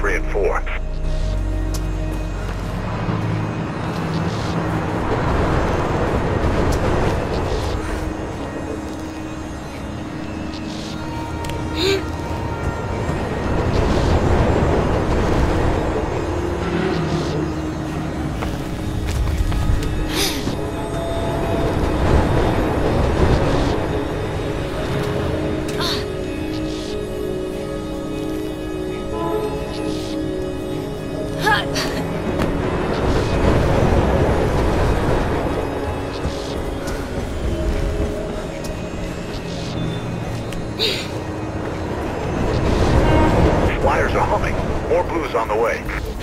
3 and 4. Flyers are humming. More blues on the way.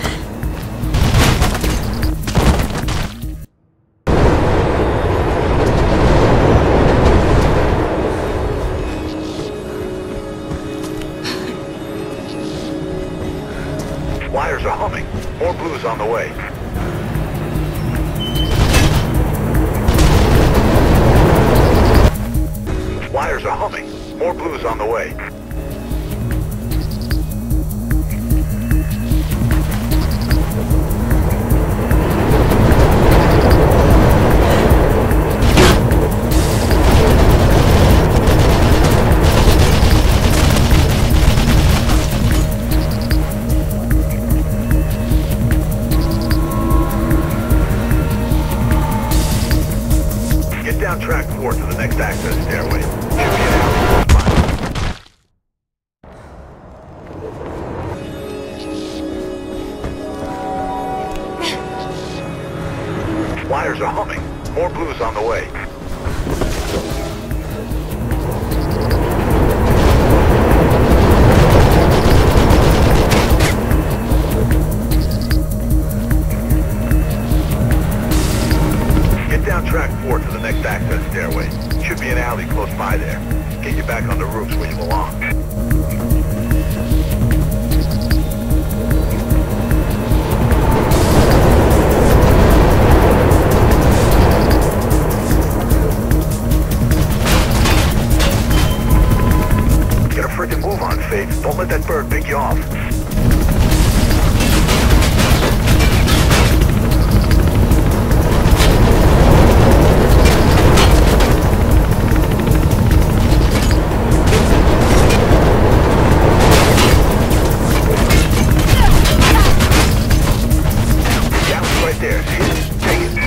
Flyers are humming. More blues on the way. Flyers are humming. More blues on the way. Get down track 4 to the next access stairway. Should be an alley close by. Flyers are humming. More blues on the way. Get down track 4 to the next access stairway. Should be an alley close by there. Get you back on the roofs where you belong. Get a freaking move on, Faith. Don't let that bird pick you off. There, see it? Take it.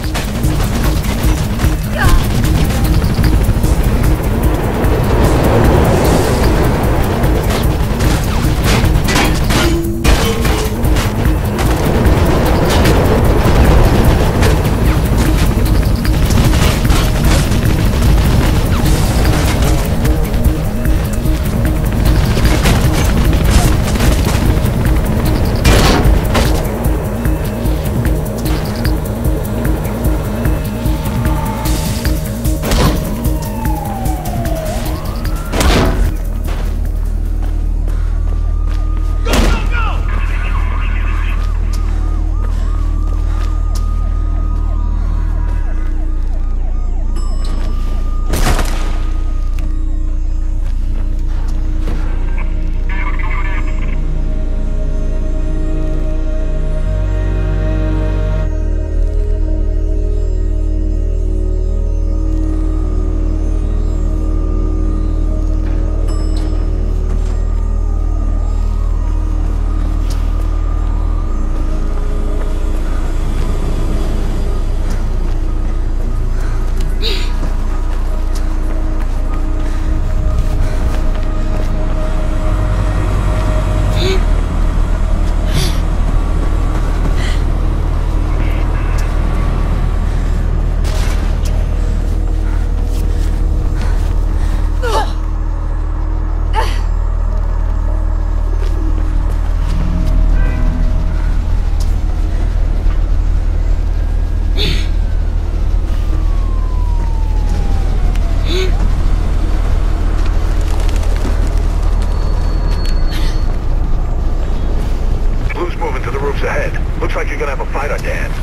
Looks like you're gonna have a fight on your hands.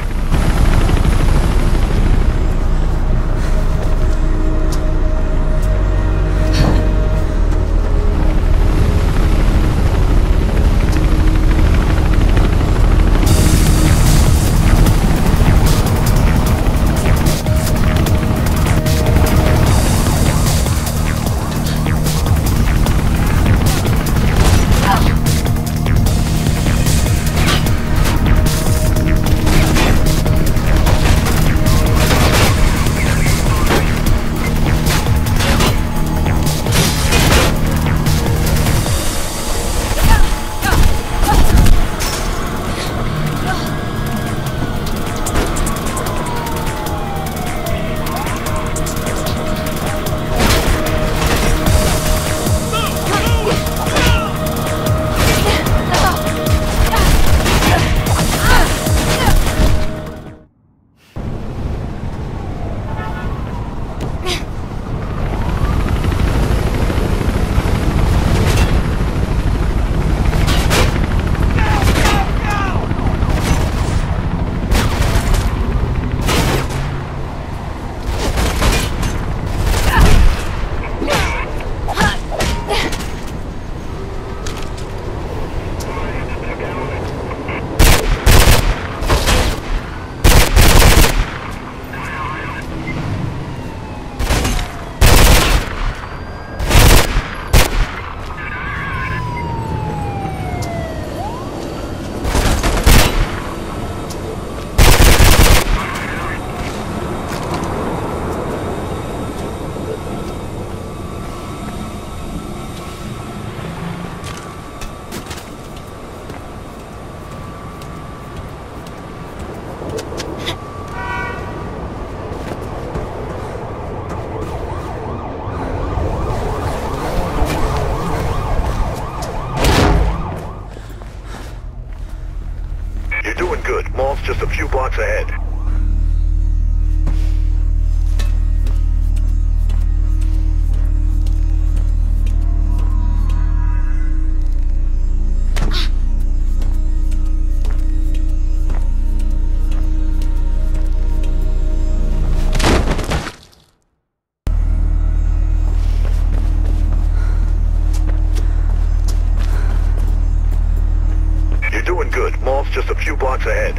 doing good. Mall's just a few blocks ahead. You're doing good. Mall's just a few blocks ahead.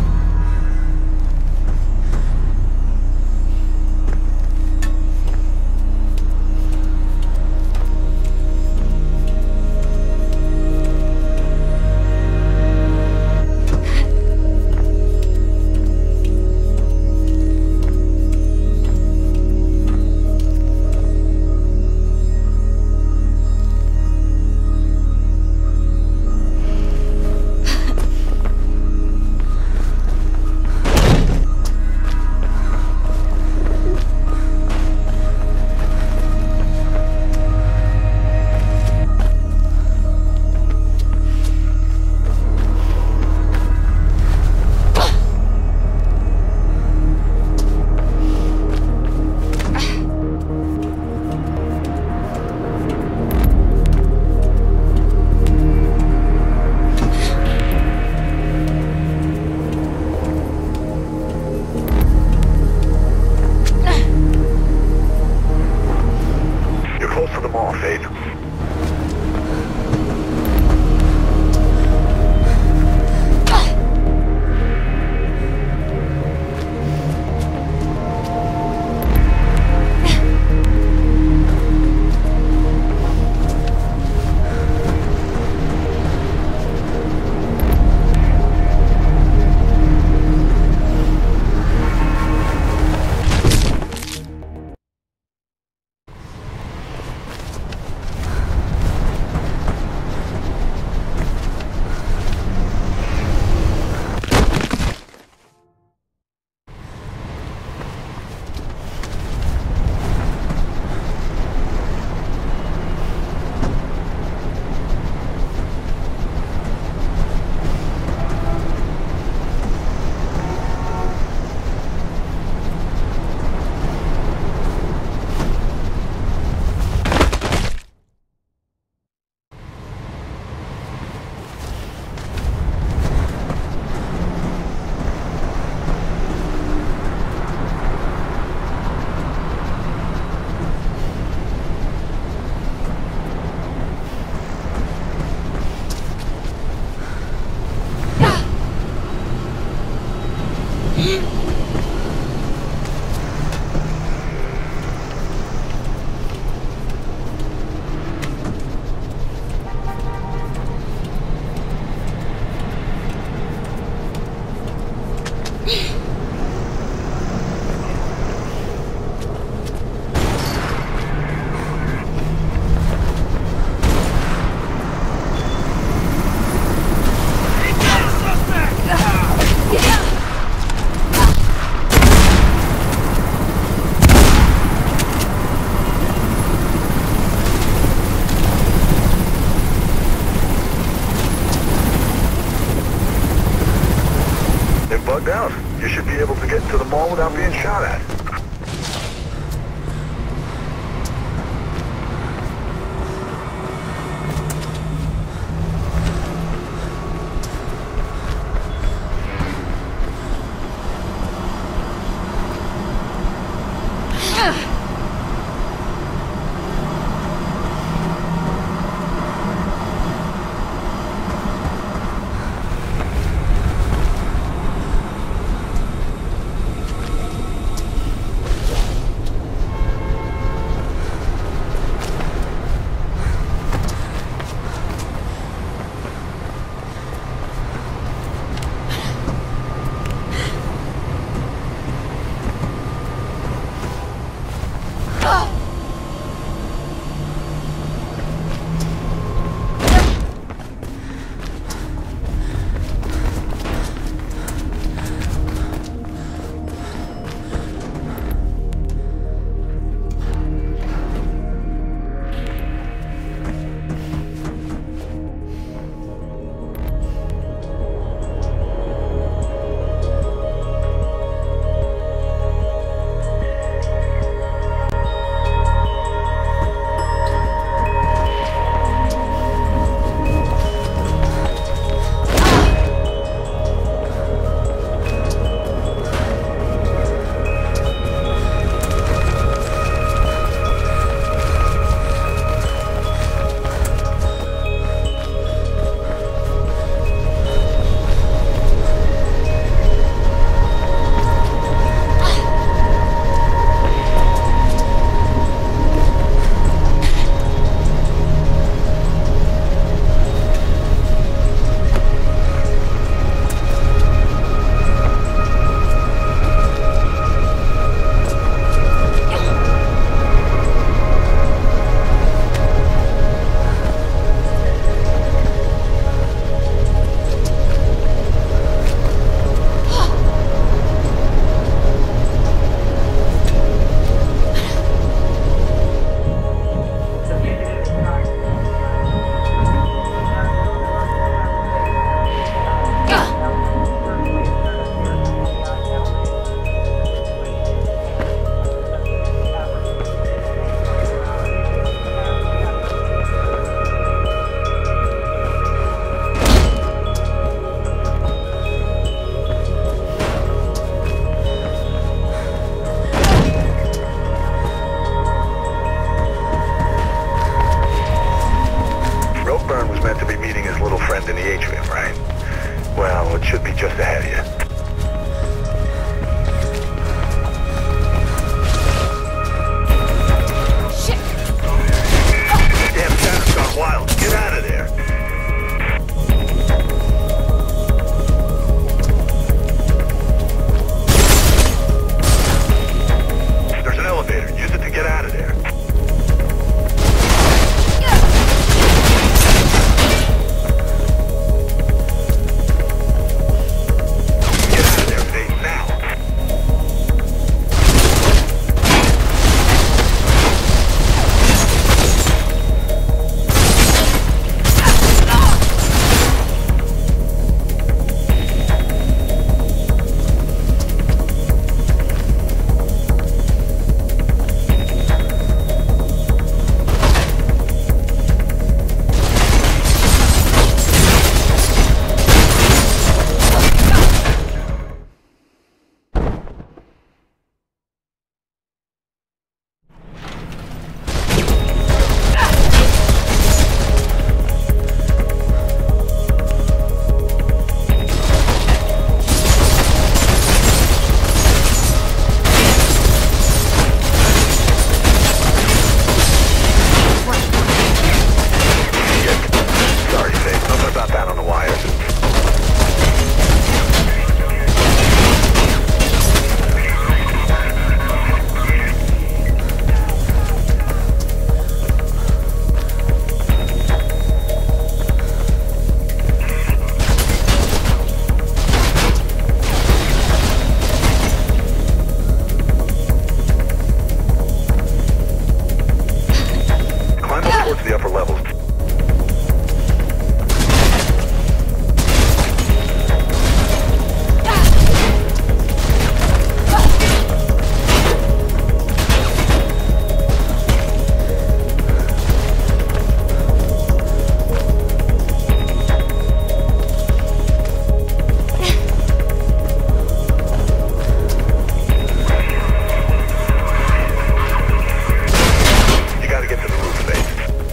Bugged out. You should be able to get into the mall without being shot at. pilot should be just ahead of you. Damn China's gone wild. Get out of there. There's an elevator. Use it to get out of there. Get out of there, Faith, now. Sorry, Faith. Nothing about that on the wires. Climb up towards the upper levels. You gotta get to the roof, Faith.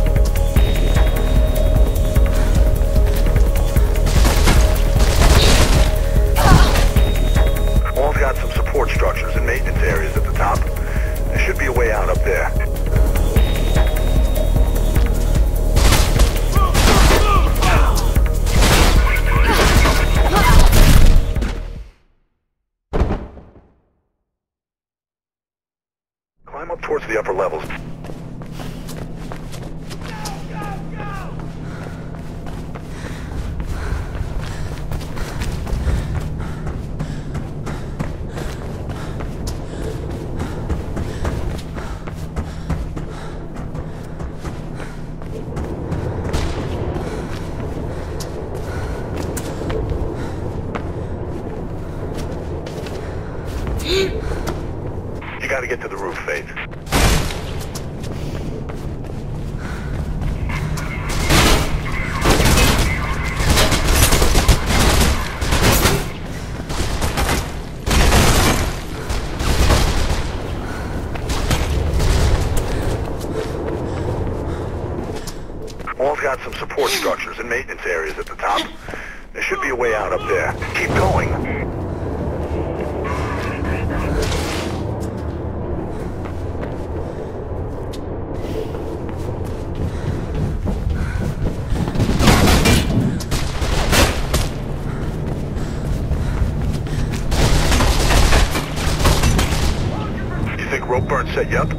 Wall's got some support structures and maintenance areas at the top. There should be a way out up there. Climb up towards the upper levels. You gotta get to the roof, Faith. Wall's got some support structures and maintenance areas at the top. There should be a way out up there. Keep going. You think rope burn set you up?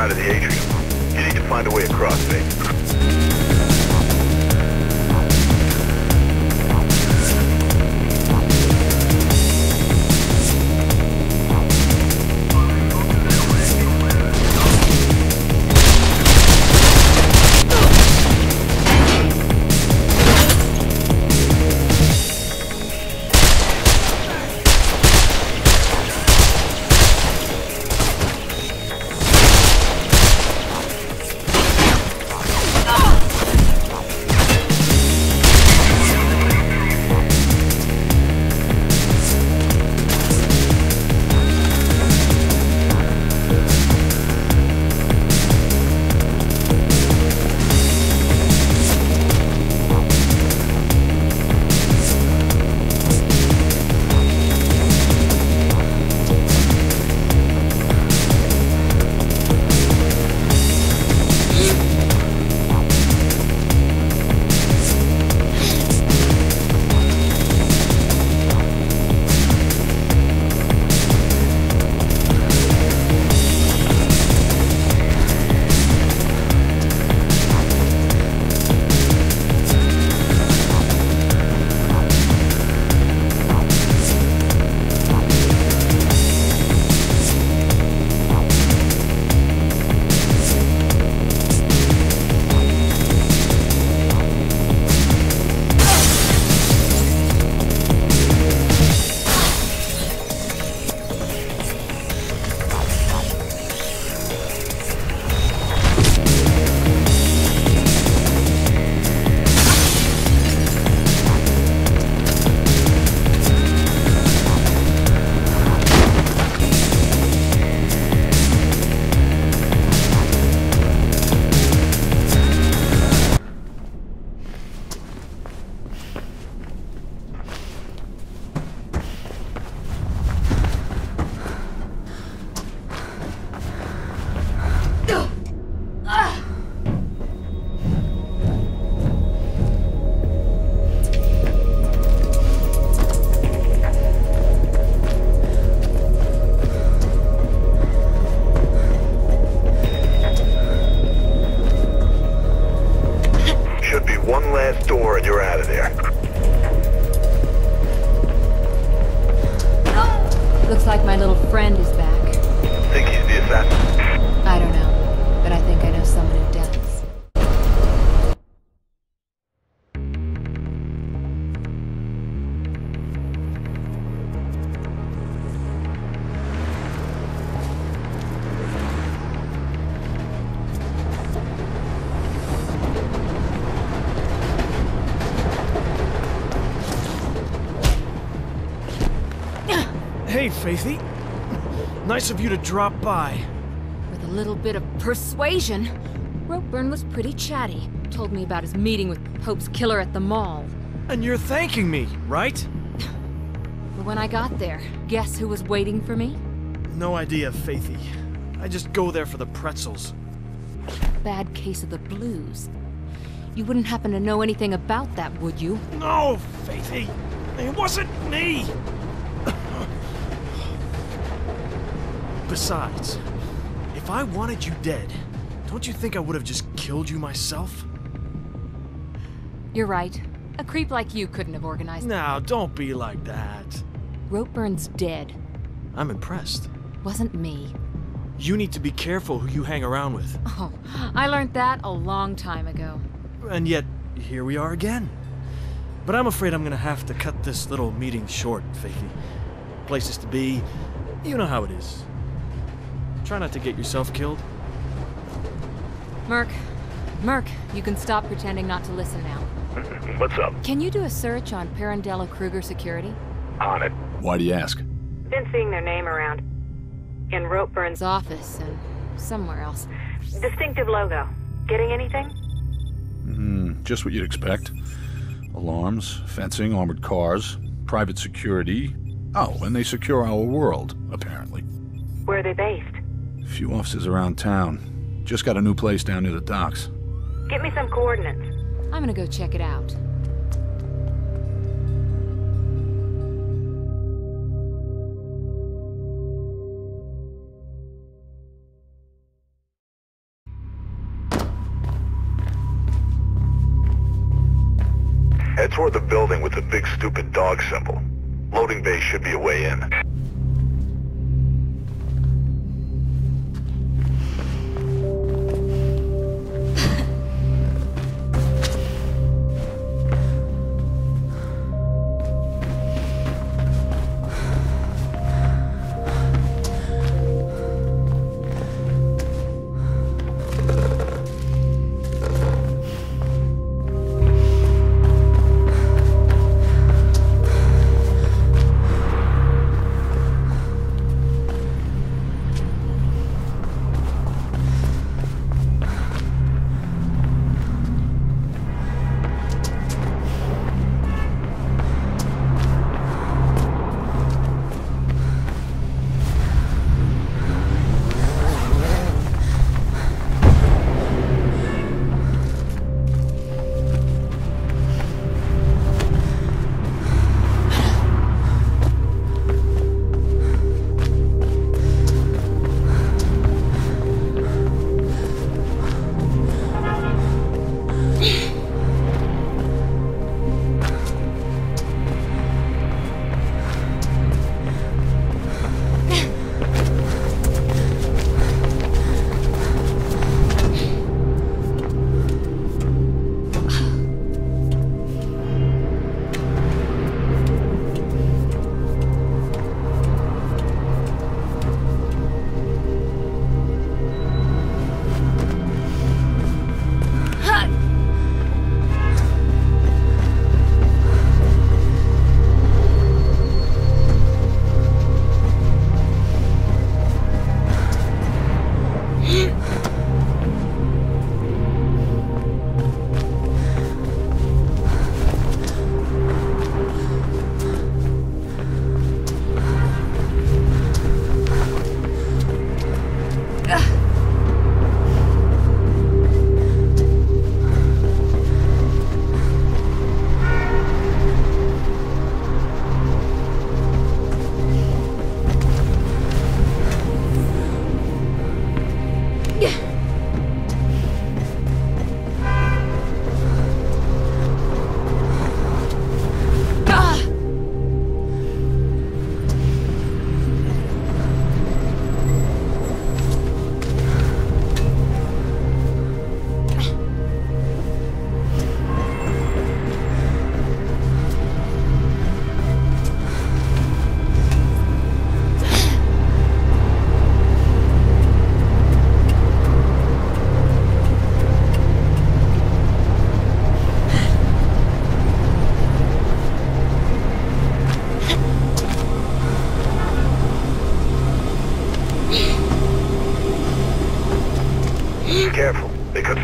side of the atrium. You need to find a way across, mate. One last door and you're out of there. Looks like my little friend is back. Think he's the assassin? I don't know, but I think I know someone who does. Hey, Faithy. Nice of you to drop by. With a little bit of persuasion, Ropeburn was pretty chatty. Told me about his meeting with Pope's killer at the mall. And you're thanking me, right? But when I got there, guess who was waiting for me? No idea, Faithy. I just go there for the pretzels. Bad case of the blues. You wouldn't happen to know anything about that, would you? No, Faithy! It wasn't me! Besides, if I wanted you dead, don't you think I would have just killed you myself? You're right. A creep like you couldn't have organized. Now, don't be like that. Ropeburn's dead. I'm impressed. Wasn't me. You need to be careful who you hang around with. Oh, I learned that a long time ago. And yet, here we are again. But I'm afraid I'm gonna have to cut this little meeting short, Faithy. Places to be, you know how it is. Try not to get yourself killed. Merc, you can stop pretending not to listen now. What's up? Can you do a search on Pirandello Kruger Security? On it. Why do you ask? Been seeing their name around. In Ropeburn's His office and somewhere else. distinctive logo. Getting anything? Just what you'd expect. Alarms, fencing, armored cars, private security. Oh, and they secure our world, apparently. Where are they based? Few offices around town. Just got a new place down near the docks. Get me some coordinates. I'm gonna go check it out. Head toward the building with the big stupid dog symbol. Loading bay should be a way in. Careful, they could...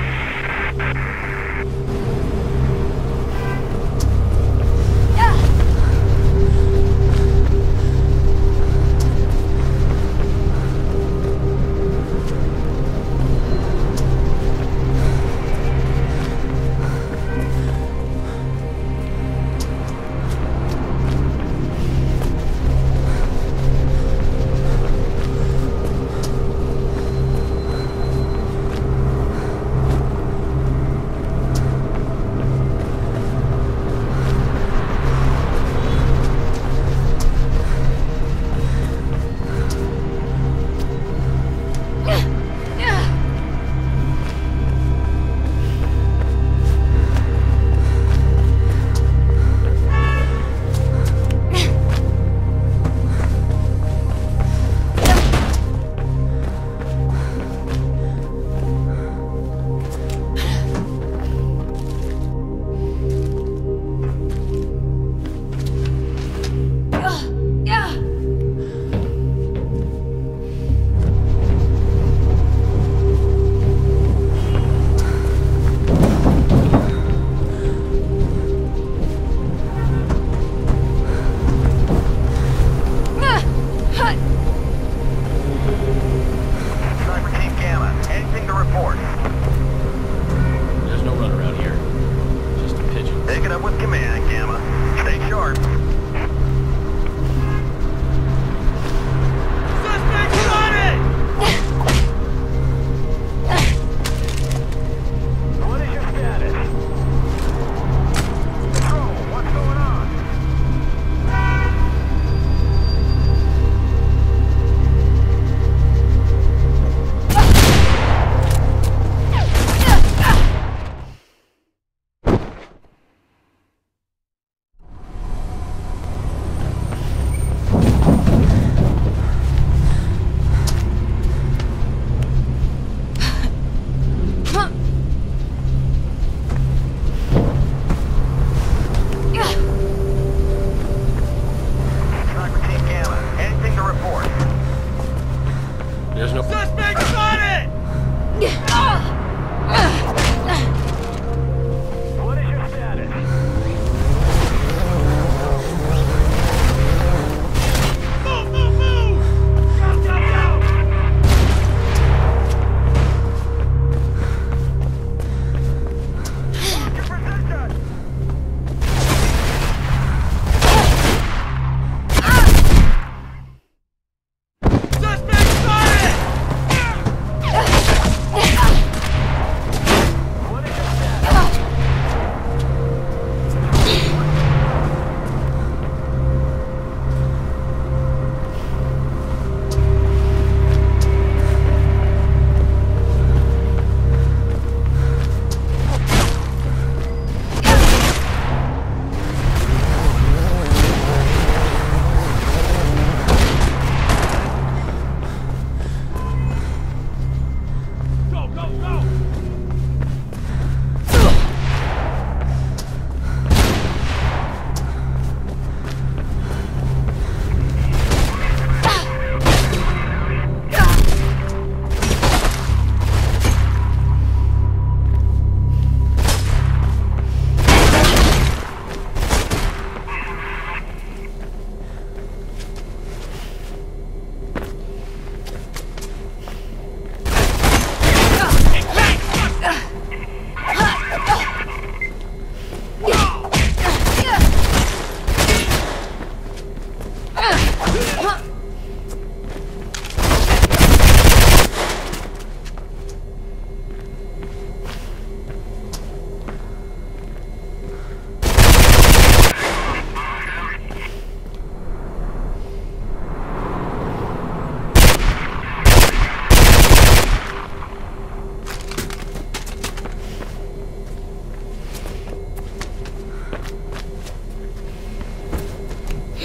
Control,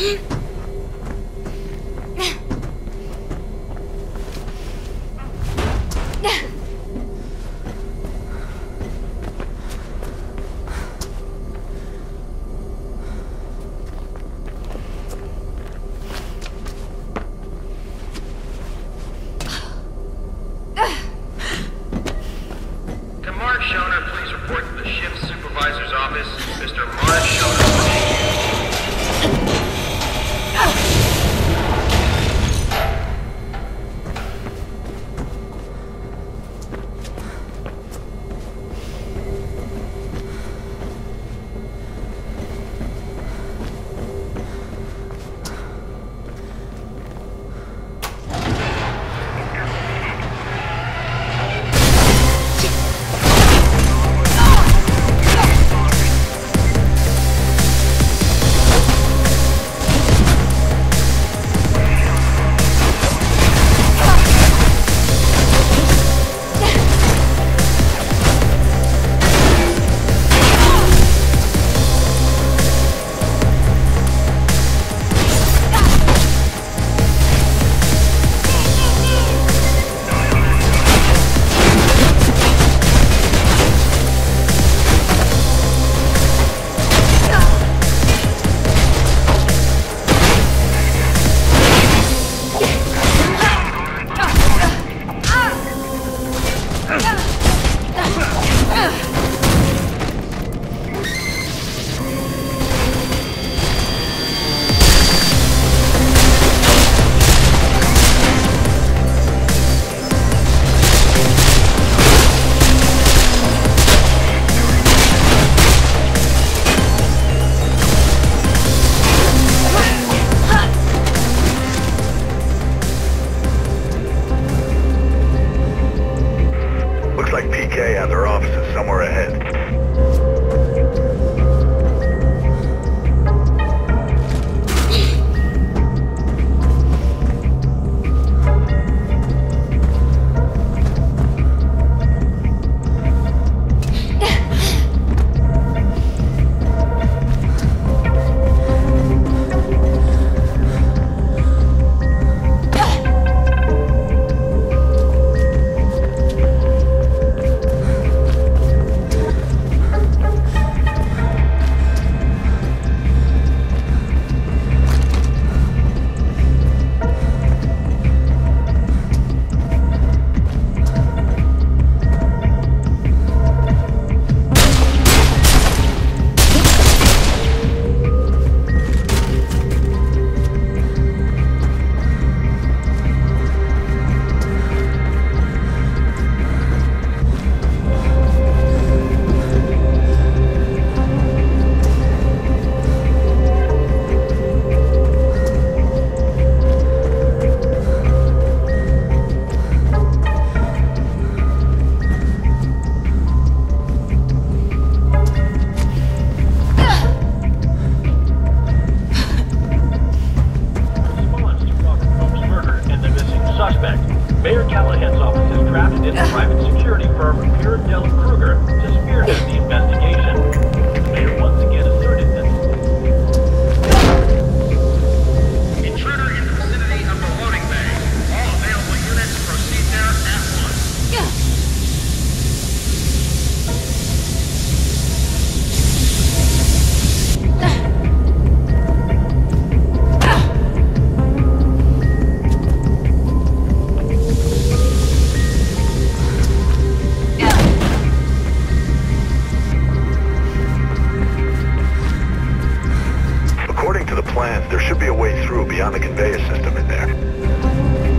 beyond the conveyor system in there.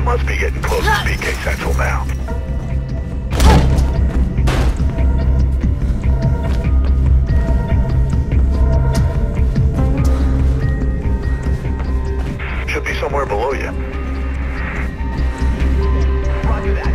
You must be getting close to BK Central now. Should be somewhere below you. Roger that.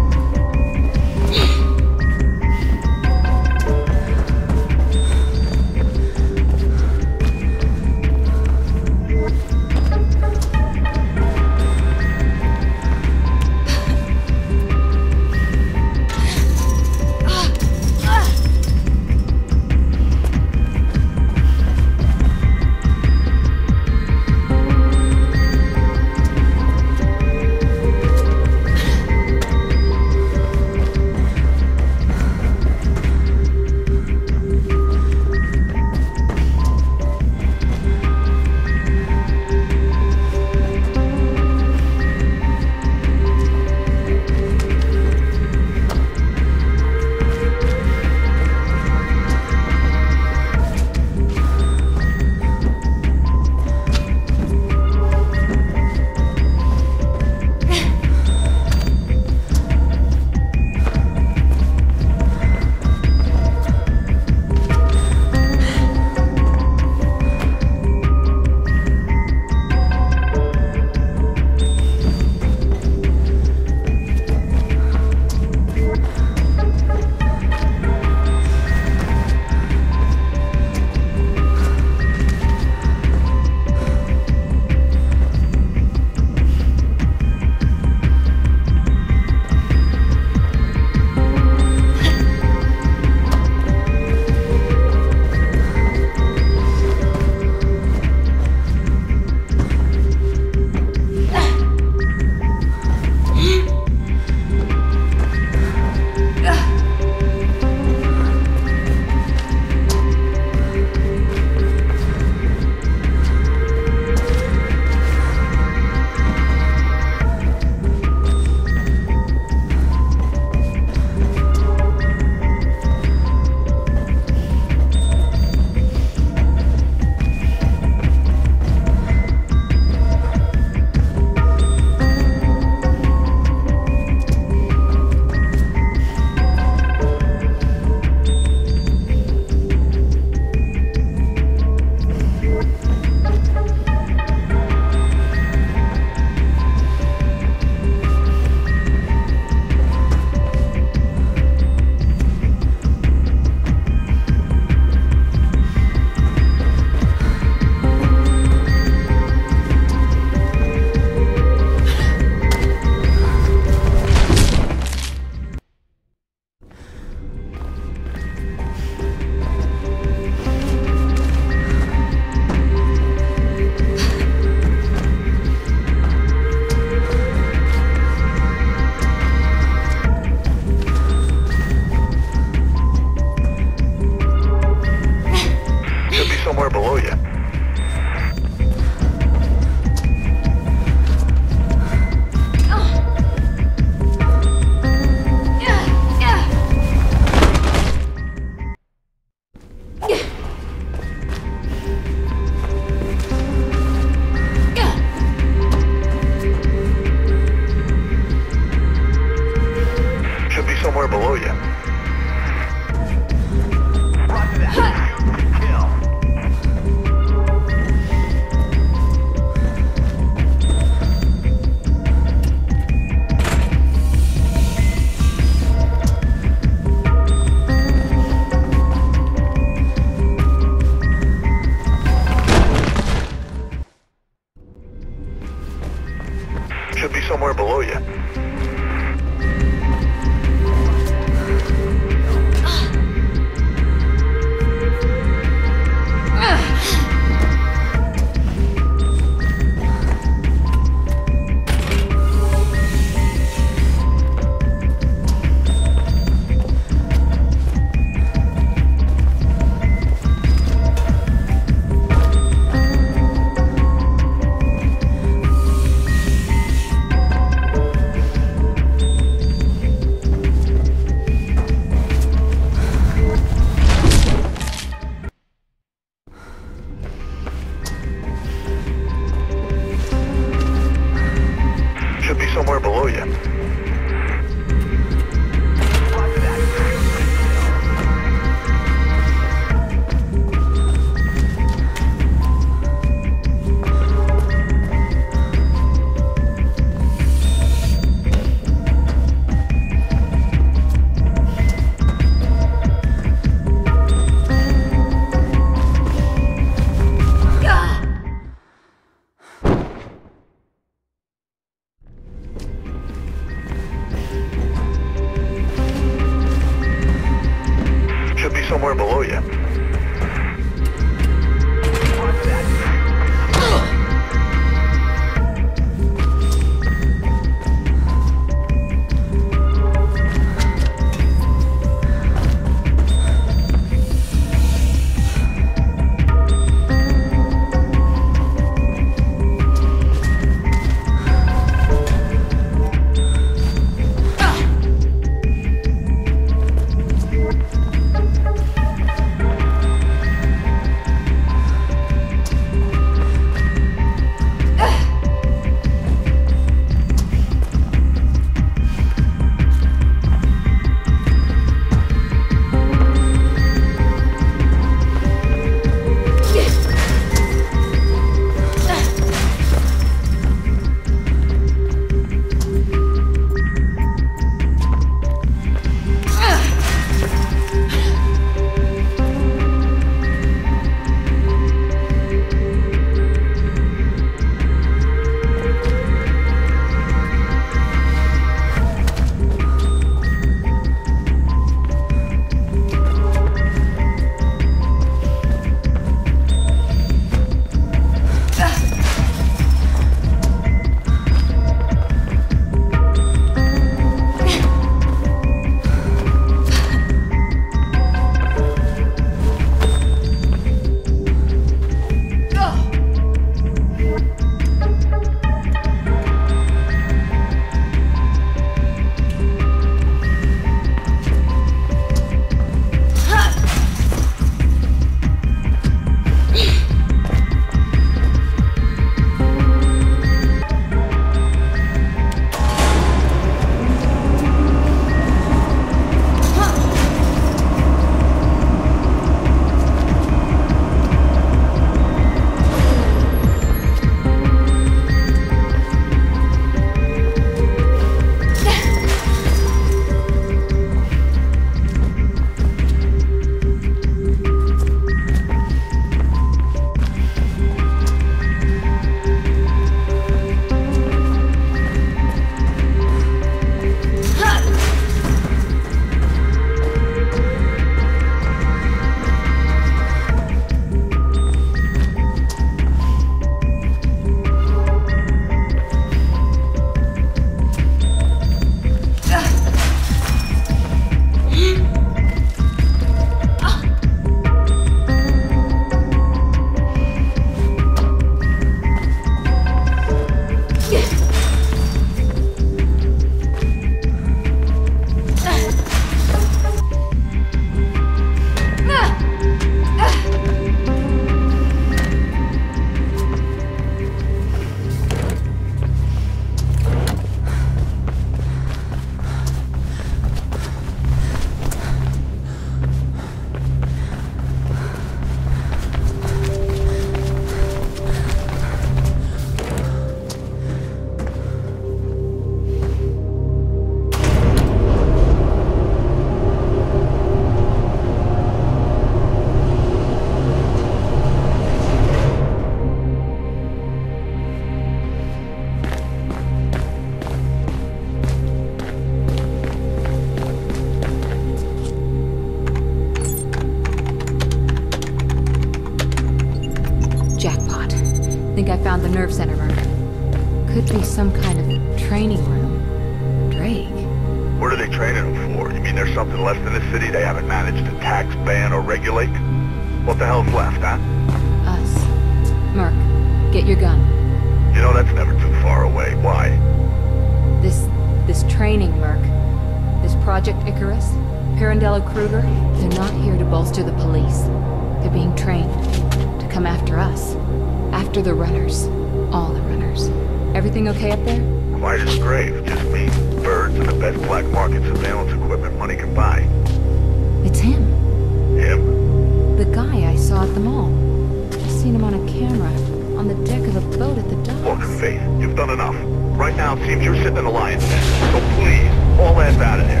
think I found the nerve center, Merc. Could be some kind of training room. Drake. What are they training them for? You mean there's something left in the city they haven't managed to tax, ban, or regulate? What the hell's left, huh? Us. Merc, get your gun. You know that's never too far away. Why? This training, Merc. This Project Icarus, Pirandello Kruger, they're not here to bolster the police. They're being trained to come after us. After the runners. All the runners. Everything okay up there? Quiet as grave. Just me, birds, and the best black market surveillance equipment money can buy. It's him. Him? The guy I saw at the mall. I seen him on a camera, on the deck of the boat at the docks. Look, Faith, you've done enough. Right now it seems you're sitting in a lion's den. So please, haul ass out of there.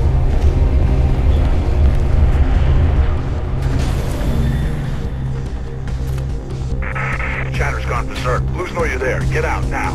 Chatter's gone berserk. Blues know you're there. Get out now.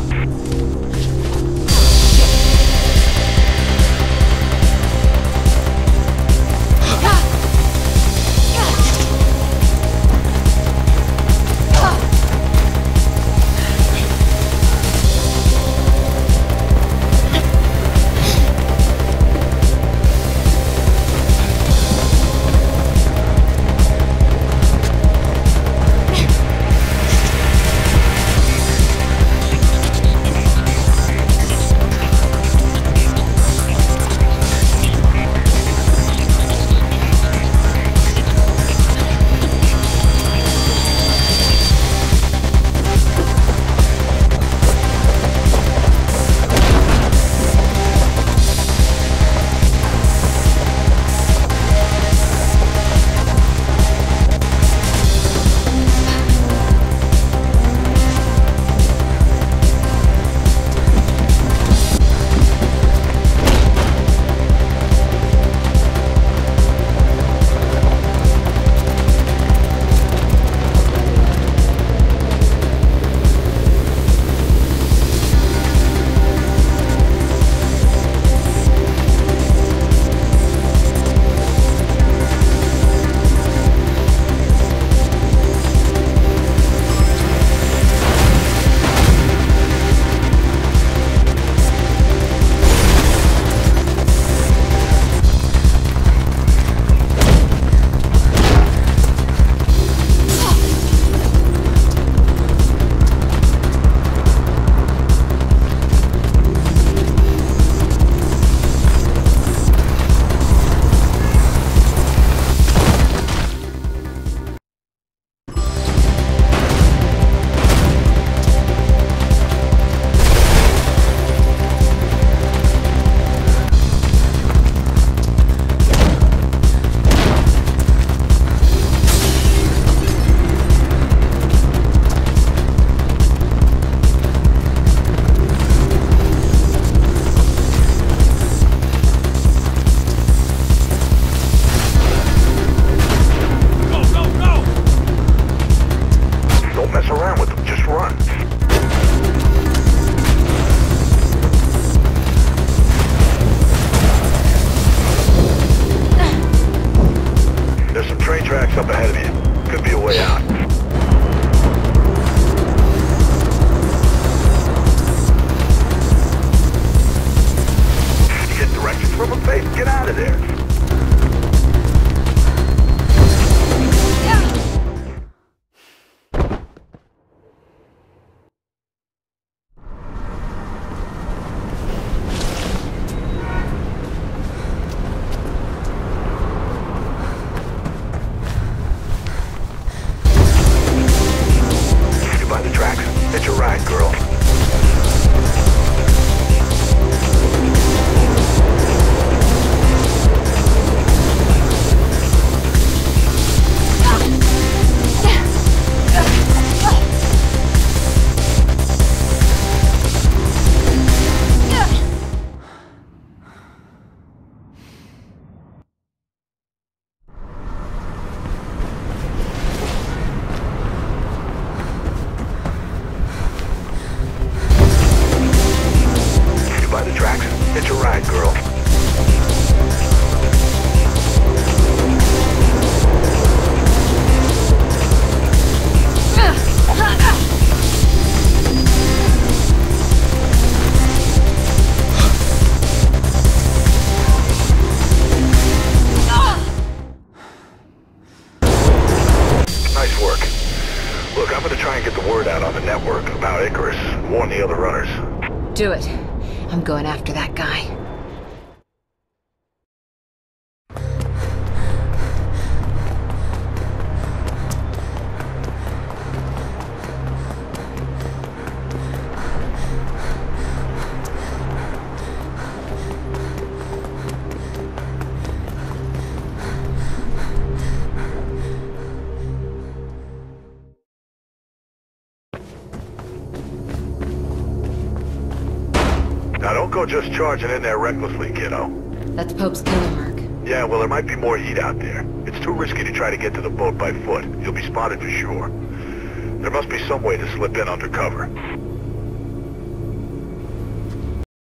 Up ahead of you. Could be a way out. You get directions from a face? Get out of there. Hitch a ride, girl. gonna try and get the word out on the network about Icarus and warn the other runners. Do it. I'm going after that guy. Now don't go just charging in there recklessly, kiddo. That's Pope's killer, Merc. Yeah, well, there might be more heat out there. It's too risky to try to get to the boat by foot. You'll be spotted for sure. There must be some way to slip in undercover.